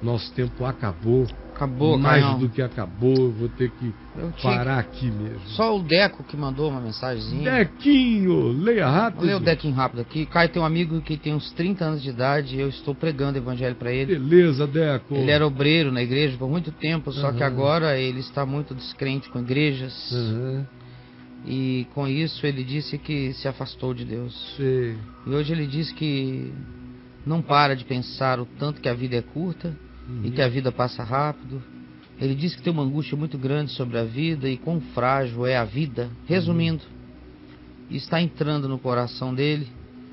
Nosso tempo acabou. Acabou, mais Caião. do que acabou. Eu vou ter que parar aqui mesmo. Só o Deco que mandou uma mensagenzinha. Dequinho, leia rápido. Vou ler o Dequinho rápido aqui. Caio tem um amigo que tem uns 30 anos de idade e eu estou pregando o evangelho para ele. Beleza, Deco. Ele era obreiro na igreja por muito tempo, só que agora ele está muito descrente com igrejas. E com isso ele disse que se afastou de Deus. Sei. E hoje ele diz que não para de pensar o tanto que a vida é curta e que a vida passa rápido. Ele diz que tem uma angústia muito grande sobre a vida e quão frágil é a vida. Resumindo, está entrando no coração dele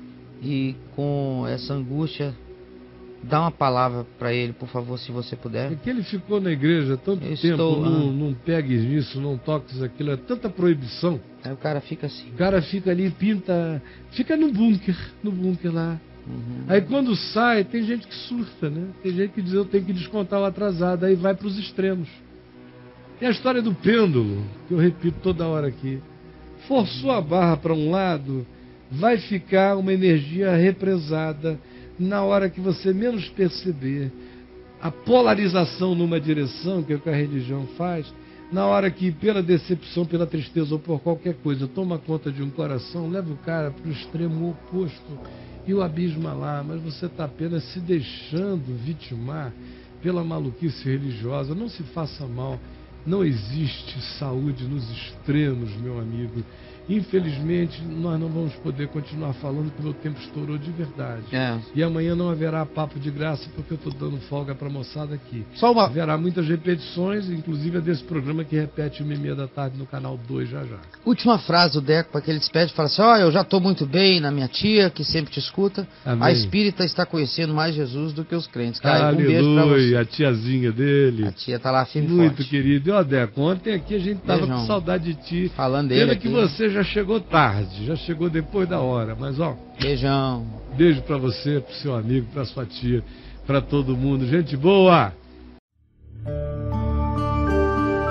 e com essa angústia, dá uma palavra para ele, por favor, se você puder. É que ele ficou na igreja há tanto tempo, não pegues nisso, não toques aquilo, é tanta proibição. Aí o cara fica assim. O cara fica ali, pinta, fica no bunker lá. Aí quando sai, tem gente que surta, né? Tem gente que diz, eu tenho que descontar o atrasado, aí vai para os extremos. E a história do pêndulo, que eu repito toda hora aqui, forçou a barra para um lado, vai ficar uma energia represada na hora que você menos perceber. A polarização numa direção, que é o que a religião faz, na hora que pela decepção, pela tristeza ou por qualquer coisa toma conta de um coração, leva o cara para o extremo oposto e o abisma lá, mas você está apenas se deixando vitimar pela maluquice religiosa. Não se faça mal, não existe saúde nos extremos, meu amigo. Infelizmente, nós não vamos poder continuar falando que o meu tempo estourou de verdade. E amanhã não haverá papo de graça, porque eu estou dando folga para a moçada aqui. Haverá muitas repetições, inclusive a desse programa que repete 1h30 da tarde no canal 2 já. Última frase do Deco, para que ele despede, fala assim, eu já estou muito bem na minha tia, que sempre te escuta. Amém. A espírita está conhecendo mais Jesus do que os crentes. Cara, um beijo para você. A tiazinha dele. A tia está lá firme e muito forte. Querido. E Deco, ontem aqui a gente estava com saudade de ti. Falando dele aqui. Que você já chegou tarde, já chegou depois da hora, mas beijão. Beijo pra você, pro seu amigo, pra sua tia, pra todo mundo. Gente boa!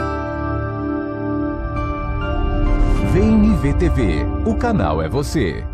Vem me ver TV, o canal é você.